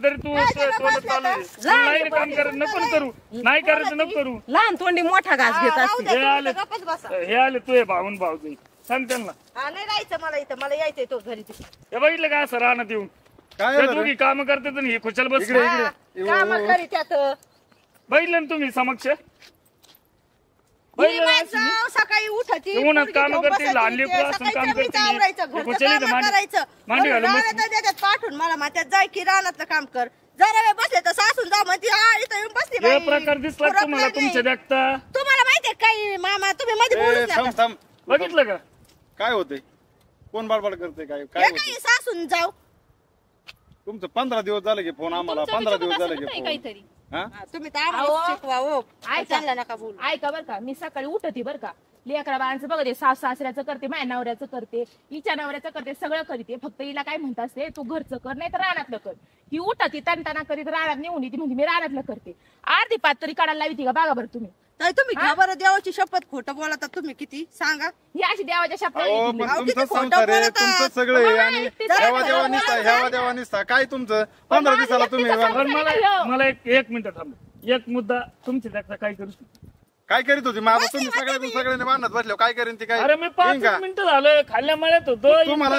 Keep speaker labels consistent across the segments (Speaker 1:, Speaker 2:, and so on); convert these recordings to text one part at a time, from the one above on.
Speaker 1: तरी तू नाही काम करत नको करू नाही करायचं नको करू
Speaker 2: लहान तोंडी मोठा घास घेत असते
Speaker 1: हे आले तू भाऊन भाऊ सांग त्यांना
Speaker 2: नाही राहायचं मला इथं मला यायचंय तो घरी
Speaker 1: हे बघितलं का असं राहण्यात येऊन काय तुम्ही काम करते ही खुशाल बस
Speaker 2: काम करी त्यात
Speaker 1: बघितलं ना तुम्ही समक्ष
Speaker 2: सकाळी उठायची
Speaker 1: काम करते लहान लेकरं असून काम करते मांडी घालून
Speaker 2: पाठवून मला म्हणतात जाय की रानातलं काम कर जरा वेळ बसले तर सासून जा म्हणते इथं येऊन बसली
Speaker 1: हे प्रकार दिसला तुम्हाला तुमच्या देखता
Speaker 2: तुम्हाला माहितीये काही मामा तुम्ही मध्ये
Speaker 1: बघितलं का
Speaker 3: काय होतंय कोण बडबड करते काय काय
Speaker 2: सासून जाऊ
Speaker 3: तुमचं 15 दिवस झाले की फोन आम्हाला 15 दिवस झाले की फोन
Speaker 4: काहीतरी
Speaker 2: तुम्ही शिकवा नका बोलू
Speaker 4: ऐका बर का मी सकाळी उठते बर का लेकरा बाळांचं बघते सास सासऱ्याचं करते माझ्या नवऱ्याचं करते हिच्या नवऱ्याचं करते सगळं करते फक्त हिला काय म्हणत असते तू घरचं कर नाही तर रानातलं कर ही उठती तणताना करीत रानात नेऊन येते म्हणजे मी रानातलं करते अर्धी पात तरी काढायला लावती का बघा बरं तुम्ही
Speaker 2: तुम्ही घ्या बरं देवाची शपथ खोटं बोलतात तुम्ही किती सांगा
Speaker 4: ही अशी देवाच्या
Speaker 3: तुमचं सगळं आणि ह्या देवा निसता काय तुमचं 15 दिवसाला तुम्ही
Speaker 1: मला एक मिनिट थांब एक मुद्दा तुमची देखता काय करू शकतो
Speaker 3: काय करीत होती माझं तुम्ही सगळ्यांनी बांधत बसलो काय करीन ती काय
Speaker 1: अरे मी 5 मिनिटं झालं खाल्ल्या मळ्यात होतो
Speaker 3: तुम्हाला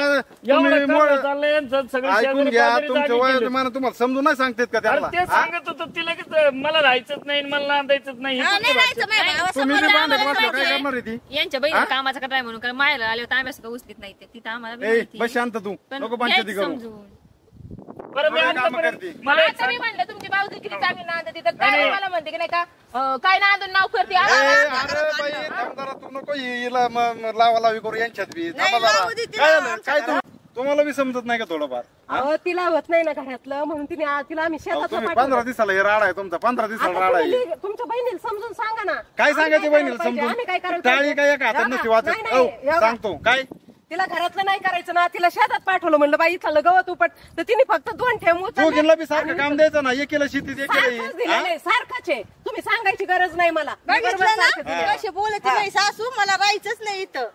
Speaker 3: ऐकून घ्या तुमच्या वयाप्रमाणे तुम्हाला समजून नाही सांगतेत का त्याला
Speaker 1: ते सांगत होतं ती लगेच मला राहायचंच नाही मला नांदायचंच नाही
Speaker 3: तुम्ही बी बांधत बसलो काय करणार आहे ती
Speaker 4: यांच्या बहिणी कामाचा कराय म्हणून कारण मायला आले होते आम्ही सगळं उचलीत नाही तिथं आम्हाला
Speaker 3: बस शांत तू नको पंचायती करू
Speaker 1: बरं मी
Speaker 4: मला म्हणलं तुमची भाऊजी किती चांगली नांदते तर काय मला म्हणते की नाही का काय नांदून नाव करते
Speaker 3: तू नको हिला लावा लावी करू यांच्यात बी काय तुम्हाला बी समजत नाही का थोडंफार
Speaker 2: तिला होत नाही ना घरातलं म्हणून तिने तिला आम्ही शेतात
Speaker 3: 15 दिवसाला हे राडा आहे तुमचा 15 दिवसाला राडा आहे
Speaker 2: तुमच्या बहिणीला समजून सांगा ना
Speaker 3: काय सांगायचं बहिणीला समजून टाळी काय एका हातात नसते वाचत सांगतो काय
Speaker 2: तिला घरातलं नाही करायचं ना तिला शेतात पाठवलं म्हणलं बाई इथलं गवत उपट तर तिने फक्त 2 ठेवू
Speaker 3: दोघींना बी सारखं काम द्यायचं ना एकीला शेतीत एकीला
Speaker 2: सारखंच आहे तुम्ही सांगायची गरज नाही मला कशी बोलत नाही सासू मला राहायचंच नाही इथं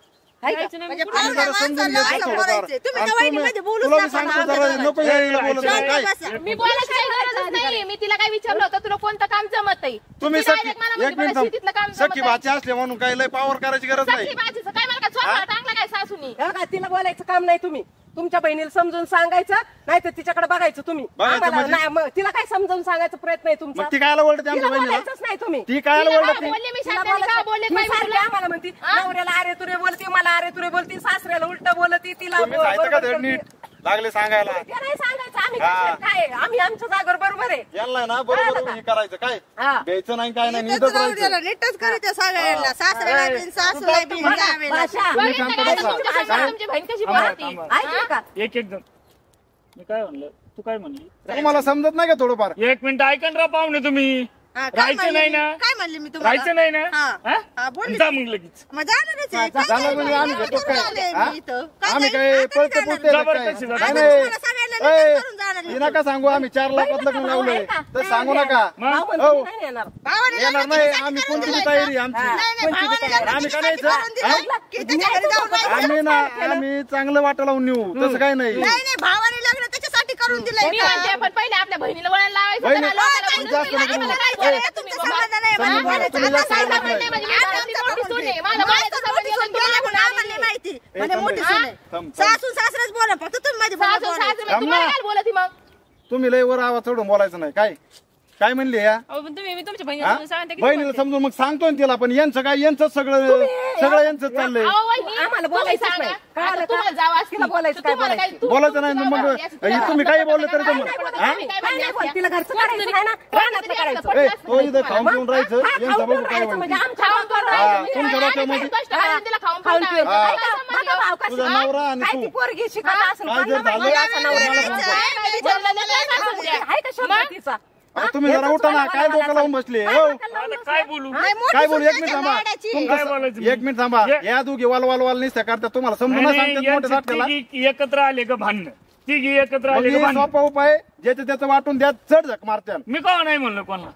Speaker 4: मी बोलायची काही गरजच नाही मी तिला काय विचारलं होतं तुला कोणतं काम जमत आहे
Speaker 3: तुम्ही सखी भाची असले म्हणून काही लय पावर करायची गरज नाही
Speaker 4: काय मला चांगला काय सासूनी
Speaker 2: तिला बोलायचं काम नाही तुम्ही तुमच्या बहिणीला समजून सांगायचं नाही तर तिच्याकडे बघायचं तुम्ही तिला काय समजावून सांगायचा प्रयत्न आहे तुमचा
Speaker 3: ती काय ओळखते आमच्या बहिणीला
Speaker 2: नाही तुम्ही
Speaker 3: ती काय ओळखते
Speaker 2: आम्हाला म्हणते नवऱ्याला अरे तुरे बोलते मला अरे तुरे बोलते सासऱ्याला उलट बोलते तिला
Speaker 3: नीट लागले सांगायला
Speaker 2: नाही सांगायचं आम्ही काय आम्ही आमच्या जागेवर बरोबर आहे
Speaker 3: यांना ना बरोबर हे करायचं काय द्यायचं नाही काय नाही
Speaker 2: नीटच करायचं सगळ्यांना सासऱ्याला
Speaker 1: एक जण मी काय म्हणलं तू काय म्हणली
Speaker 3: तुम्हाला समजत नाही का थोडंफार
Speaker 1: 1 मिनिट ऐका ना पाहुणे तुम्ही राहायचं नाही ना
Speaker 2: काय म्हणले मी
Speaker 1: राहायचं नाही ना जा मग लगेच
Speaker 3: आम्ही काय पळते नका सांगू आम्ही 4 लाखात लग्न लावलंय तर सांगू नका येणार नाही आम्ही कोणती तयारी आमची आम्ही करायचं आम्ही ना आम्ही चांगलं वाटा लावून नेऊ तसं काही नाही
Speaker 2: भावाने लग्न त्याच्यासाठी करून दिलंय
Speaker 4: पण पहिले आपल्या बहिणीला वळण लावायचं
Speaker 2: सासू सासरेच बोला फक्त तुम्ही
Speaker 4: बोलत मग
Speaker 3: तुम्ही लय वर आवाज चढून बोलायचं नाही काय काय म्हणली या
Speaker 4: तुम्ही तुमच्या
Speaker 3: बहिणीला समजून मग सांगतो ना तिला पण यांचं काय यांचं सगळं यांचं चाललंय
Speaker 2: आम्हाला बोलायचं नाही
Speaker 3: बोलायचं नाही मग तुम्ही काही बोलले तरी
Speaker 2: तिला घरचं करायचं नाही ना
Speaker 3: तो इथं खाऊन पिऊन राहायचं यांचं बघू काय तुमच्या डोक्यामध्ये तुझा नवरा आणि तू
Speaker 2: पोरगी शिकत
Speaker 3: काय जर झालं तुम्ही जरा उठा ना काय डोकं लावून बसले हो
Speaker 1: काय बोलू
Speaker 3: 1 मिनिट थांबा 1 मिनिट थांबा या दोघी वाल निसत्या करता तुम्हाला समजून सांगते
Speaker 1: एकत्र आले का भांडण तिघी एकत्र आले का भांडण
Speaker 3: सोपा उपाय ज्याचं त्याचं वाटून द्या चढ झक मारत्या
Speaker 1: मी का नाही म्हणलं कोणाला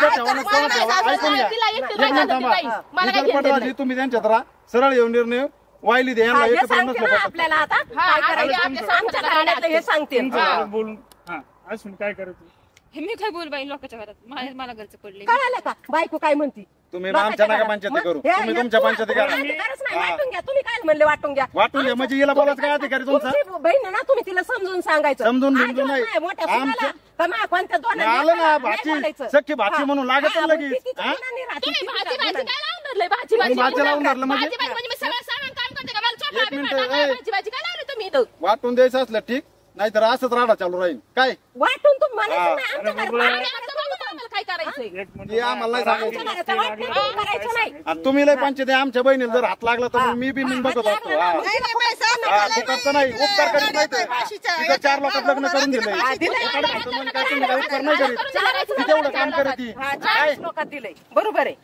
Speaker 3: तुम्ही त्यांच्यात राहा सरळ येऊन निर्णय वाहिली दे यांना
Speaker 2: हे
Speaker 3: एकत्र
Speaker 2: सांगते
Speaker 3: नसलं
Speaker 2: ना
Speaker 3: पटत.
Speaker 2: आपल्याला आता काय करायचं आमच्या घराण्यातलं हे सांगते
Speaker 1: बोलून हा असून काय करायचं
Speaker 5: हे मी काय बोल बाई लोकांच्या घरात मला घरचं पडले
Speaker 2: कळालं का बायको काय म्हणती
Speaker 3: तुम्ही आमच्या नका पंचायती करू तुम्ही तुमच्या पंचायती करा
Speaker 2: वाटून घ्या तुम्ही काय म्हणले वाटून घ्या
Speaker 3: वाटून घ्या म्हणजे हिला बोलायचं काय अधिकारी तुमचा
Speaker 2: तुमची बहीण आहे ना तुम्ही तिला समजून सांगायचं
Speaker 3: समजून
Speaker 2: आज
Speaker 3: बिमजून नाही.
Speaker 2: नाही, मोठ्या
Speaker 3: आमच्या-
Speaker 2: सुनाला, का मा- कोणत्या दोन
Speaker 3: आलं ना भाची सख्खी भाची म्हणून लागत
Speaker 2: हा,
Speaker 3: लगेच
Speaker 2: ती तिच्या
Speaker 3: हा?
Speaker 2: गुणांनी राहते,
Speaker 4: तुम्ही
Speaker 2: ती
Speaker 4: भाजी
Speaker 2: तिच्या
Speaker 4: भाजी
Speaker 2: गुणांनी.
Speaker 4: काय लावून धरलंय भाजी
Speaker 3: मग
Speaker 4: भाजी
Speaker 3: भाजी लावून धरलं म्हणजे?
Speaker 4: भाजी भाजी म्हणजे सगळं सामान काम करते का मला चोपडा
Speaker 3: एक मिनिट,
Speaker 4: बिपडा टाकायला
Speaker 3: ए.
Speaker 4: भाजी भाजी काय लावलं तुम्ही इथं
Speaker 3: वाटून द्यायचं असलं ठीक नाहीतर असंच राडा चालू राहील काय
Speaker 2: वाटून तुम्ही म्हणायचं
Speaker 3: हा.
Speaker 2: नाही, आमच्या घरात
Speaker 1: बरं.
Speaker 2: पाणी
Speaker 4: आणि आमचं बघू तर आम्हाला काय करायचंय
Speaker 1: एक मिनिट
Speaker 3: हे आम्हाला नाही सांगायचं
Speaker 2: आमच्या घराच्या वाटणीत तुम्ही करायचं नाही
Speaker 3: आणि तुम्ही लय पंचायती आमच्या बहिणीला जर हात लागला तर मी बी मी बघत असतो हा. फुकटचं नाही उपकार करीत नाही ते. तिथं 4 लोकात लग्न करून दिलंय फुकट खातं म्हणून काय तुम्ही काही उपकार नाही करीत ती तेवढं काम करत ती
Speaker 2: हा, 40 लोकात दिलंय बरोबर आहे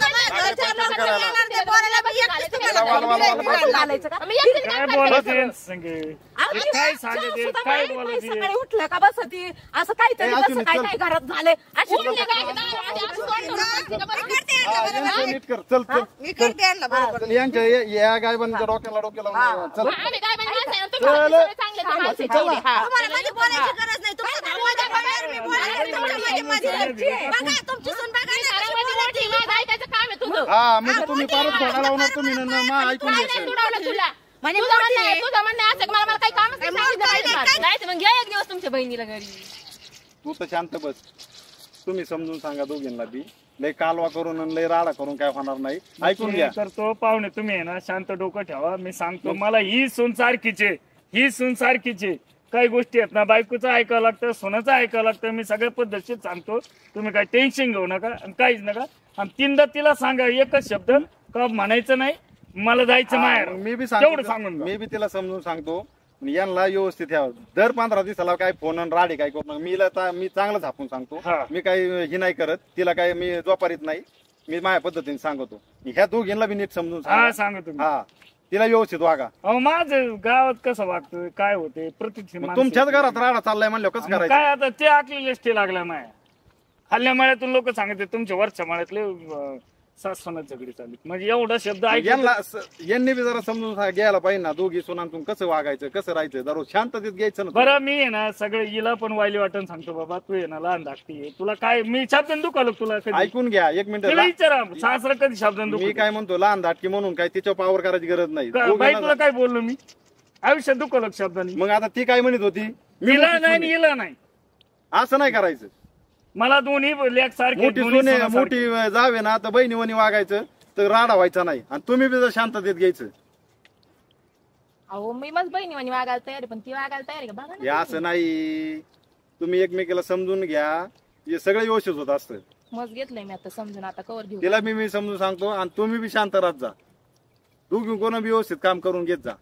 Speaker 2: घालायचं का?
Speaker 4: आम्ही एकटीने
Speaker 1: काय
Speaker 4: काय
Speaker 1: बोलायचं संगे
Speaker 2: आम्ही
Speaker 1: काय
Speaker 2: चहा
Speaker 1: सांगते
Speaker 2: सुद्धा
Speaker 1: काय
Speaker 2: माहित नाही,
Speaker 1: बोलायचे
Speaker 2: सकाळी उठलं का बस ती असं काहीतरी
Speaker 3: ए,
Speaker 2: कसं
Speaker 3: अश्विनी,
Speaker 2: काय
Speaker 3: चल.
Speaker 2: काय घरात झालंय अशी
Speaker 4: उठले
Speaker 2: लोकं
Speaker 4: काय
Speaker 2: काय
Speaker 4: दारामध्ये असं तोंड करून बसते का बरं?
Speaker 3: हा, यांचं नीट कर चल चल
Speaker 1: मी करते यांना बरोबर
Speaker 3: चल यांच्या या गायबांच्या डोक्याला डोक्याला लावून चल
Speaker 4: आम्ही काय म्हणजे माणसं आहे, तुम्ही सगळे चांगले तर माणसं आहे, तेवढी. हा.
Speaker 6: तुम्हाला माझी बोलायची गरज नाही तुमचं घर माझ्या बाहेर मी बोलायला तुमच्या माझी घरची आहे. बघा तुमची सून बघा ना कशी
Speaker 4: घरामध्ये मोठी माझं ऐकायचं काम आहे तुझं
Speaker 3: हा म्हणजे तुम्ही परत घोडा लावणार तुम्ही मा ऐकून
Speaker 4: काय
Speaker 3: घ्यायचं
Speaker 4: नाही तुडवलं तुला
Speaker 6: म्हणजे
Speaker 4: तुझं म्हणणं आहे, तुझं म्हणणं आहे असं की मला काही कामच नाही सांगितलं पाहिजे का?
Speaker 5: नाही तर मग घ्या एक दिवस तुमच्या बहिणीला घरी
Speaker 3: तू तर शांत बस तुम्ही समजून सांगा दोघींना बी लय कालवा करून आणि लय राडा करून काय होणार नाही ऐकून घ्या
Speaker 1: करतो पाहुणे तुम्ही आहे ना शांत डोकं ठेवा मी सांगतो मला ही सून सारखीचे ही सून सारखीचे काही गोष्टी आहेत ना बायकोचं ऐकावं लागतं सोनाचं ऐकावं लागतं मी सगळ्या पद्धतशीर सांगतो तुम्ही काय टेन्शन घेऊ नका आणि काहीच नका आणि 3दा तिला सांगा एकच शब्द का म्हणायचं नाही मला जायचं माहेर
Speaker 3: मी बी
Speaker 1: तेवढं
Speaker 3: सांगतो
Speaker 1: सांगून जा.
Speaker 3: मी बी तिला समजून सांगतो यांना व्यवस्थित ठेवा दर 15 दिवसाला काय फोन आणि राडे काय करू नका मी चांगलं झापून सांगतो
Speaker 1: हा.
Speaker 3: मी काही ही नाही करत तिला काय मी जोपारीत नाही मी माझ्या पद्धतीने सांगतो ह्या दोघींना बी नीट समजून
Speaker 1: हा
Speaker 3: सांगा
Speaker 1: सांगा तुम्ही
Speaker 3: हा तिला व्यवस्थित वागा
Speaker 1: अहो माझं गावात कसं वागतं काय होते प्रत्येक
Speaker 3: मग तुमच्याच घरात राडा चाललाय म्हणलं कसं करायचं
Speaker 1: काय आता ते आकली लिस्टी लागल्या माया हल्ल्या मळ्यातून लोक सांगते तुमच्या वरच्या मळ्यातले सासवना झगडी चालली म्हणजे एवढा शब्द
Speaker 3: यांना
Speaker 1: ऐकून
Speaker 3: यांनी बी जरा समजून घ्यायला पाहिजे ना दोघी सुनांतून कसं वागायचं कसं राहायचं दररोज शांततेत घ्यायचं ना
Speaker 1: बरं मी आहे ना सगळं हिला पण वायली वाटण सांगतो बाबा तू आहे ना लहान धाकटी आहे तुला काय मी शब्दान दुखालो तुला कधी
Speaker 3: ऐकून घ्या एक मिनिट
Speaker 1: तिला विचारा सासरा कधी शब्दान
Speaker 3: मी
Speaker 1: दुखलो
Speaker 3: काय म्हणतो लहान धाटकी म्हणून काय तिच्या पावर करायची गरज नाही
Speaker 1: बाई
Speaker 3: दोघींना
Speaker 1: तुला काय बोललो मी आयुष्यात दुखलो शब्दाने
Speaker 3: मग आता ती काय म्हणत होती मी
Speaker 1: तिला
Speaker 3: मोठी
Speaker 1: नाही
Speaker 3: सून आहे.
Speaker 1: हिला नाही
Speaker 3: असं नाही करायचं
Speaker 1: मला दोन्ही लेक सारखे
Speaker 3: मोठी
Speaker 1: दोन्ही
Speaker 3: सुने
Speaker 1: सोनासारखे.
Speaker 3: मोठी जावे ना तर बहिणी वणी वागायचं तर राडा व्हायचा नाही आणि तुम्ही बी जर शांततेत घ्यायचं
Speaker 4: अहो मी मग बहिणी म्हणे वागायला तयार आहे पण ती वागायला तयार आहे का बघा
Speaker 3: हे
Speaker 4: ना
Speaker 3: असं नाही तुम्ही एकमेकीला समजून घ्या हे सगळं व्यवस्थित होत असतं
Speaker 4: मग घेतलंय मी आता समजून आता कवर घेऊ
Speaker 3: तिला बी मी समजून सांगतो आणि तुम्ही बी शांत राहत जा दोघी कोण बी व्यवस्थित काम करून घेत जा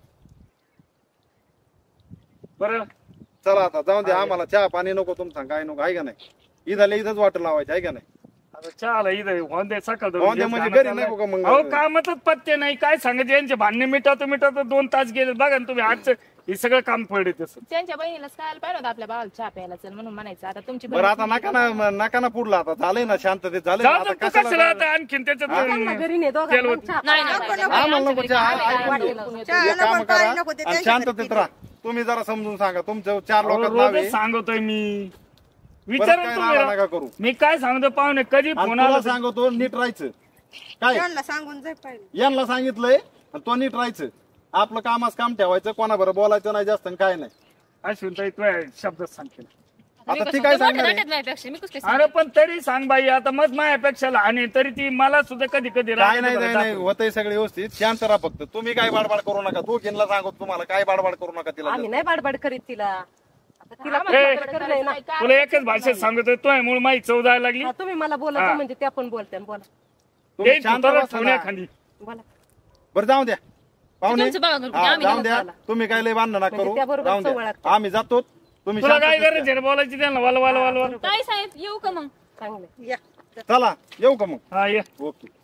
Speaker 1: बरं
Speaker 3: चला आता जाऊन द्या आम्हाला चहा पाणी नको तुमचा काय नको आहे का नाही इथंच वाटर लावायचं आहे का नाही
Speaker 1: आता चहाला इथं होंदे सकाळ
Speaker 3: होंदे म्हणजे घरी नको का मग?
Speaker 1: अहो कामातच पत्ते नाही काय सांगत यांचे भांडणे मिटावतो 2 तास गेले बघा ना तुम्ही आजचं हे सगळं काम पडले तसं
Speaker 4: त्यांच्या बहिणीला कळायला पाहिजे होतं आपल्या भावाला चहा प्यायला चल म्हणून म्हणायचं आता तुमची
Speaker 3: बरं आता नका ना पुढला आता झालंय ना शांततेत झालंय ना,
Speaker 1: जाऊ
Speaker 3: आता
Speaker 1: दे, तू कशाला
Speaker 3: कशाला
Speaker 1: आता आणखीन
Speaker 2: त्यांना
Speaker 1: त्याच्यात
Speaker 2: घरी नाही दोघांना
Speaker 1: केलं
Speaker 2: पण
Speaker 1: होतं.
Speaker 2: चहा
Speaker 5: नाही
Speaker 3: आम्हाला नको चहा ऐकून घे.
Speaker 6: चहा
Speaker 3: हे काम
Speaker 6: नको, पाणी
Speaker 3: करा
Speaker 6: नको, ते
Speaker 3: आणि
Speaker 6: त्यांच्याकडे
Speaker 3: शांततेत राहा तुम्ही जरा समजून सांगा तुमचं 4
Speaker 1: अहो,
Speaker 3: लोकात नाव आहे
Speaker 1: रोजच सांगतोय मी
Speaker 3: परत
Speaker 1: विचारा
Speaker 3: काय
Speaker 1: तुम्ही
Speaker 3: राडा नका करू
Speaker 1: मी काय सांगतो पाहुणे कधी
Speaker 3: आणि
Speaker 1: फोन
Speaker 3: तुला
Speaker 1: आला
Speaker 3: सांगतो नीट राहायचं काय
Speaker 6: त्यांना सांगून जाय पाहिजे
Speaker 3: यांना सांगितलंय आणि तो नीट राहायचं आपलं कामास काम ठेवायचं कोणाबरोबर बोलायचं नाही जास्त आणि काय नाही
Speaker 1: अश्विन ताई तुझ्या शब्दात सांगते
Speaker 3: आता ती काय सांगणार आहे?
Speaker 5: माझ्यापेक्षा मी कसं
Speaker 1: अरे पण तरी सांग बाई आता मग माझ्यापेक्षा आणि तरी ती मला सुद्धा कधी कधी
Speaker 3: काय नाही होतंय सगळे व्यवस्थित शांत राहा फक्त तुम्ही काय बाडबाड करू नका तू किनला सांगतो तुम्हाला काय बाडबाड करू नका तिला
Speaker 2: आम्ही नाही बाडबाड करीत तिला आता तिला
Speaker 4: आम्हाला
Speaker 1: ए,
Speaker 2: बाडबाड करणं आहे ना.
Speaker 1: तुला एकच भाषेत सांगतोय तो मुळे माहिती चौदा लागली
Speaker 2: हा, तुम्ही मला बोला
Speaker 1: हा.
Speaker 2: म्हणजे त्या पण बोलते बोला
Speaker 3: तुम्ही
Speaker 1: ते
Speaker 3: शांत
Speaker 1: तुला
Speaker 3: बसा
Speaker 1: फोन
Speaker 3: ना.
Speaker 1: एखादी
Speaker 2: बोला
Speaker 3: बरं जाऊ द्या पाहुणे
Speaker 5: तुमचं बघा घरून,
Speaker 3: हा,
Speaker 5: आम्ही
Speaker 3: जाऊन द्या
Speaker 2: झाला.
Speaker 3: तुम्ही काय लय बांधणं नका
Speaker 2: म्हणजे
Speaker 3: करू
Speaker 2: त्याबरोबर
Speaker 3: जाऊन
Speaker 2: चवळ
Speaker 3: द्या
Speaker 2: लागते.
Speaker 3: आम्ही जातो तुम्ही
Speaker 1: तुला काय
Speaker 3: शांततेत
Speaker 1: गरज आहे बोलायची त्यांना वाल वाल वाल वाल
Speaker 5: ताई साहेब येऊ का मग
Speaker 2: चांगले
Speaker 6: या
Speaker 3: चला येऊ का मग
Speaker 1: हा ये
Speaker 3: ओके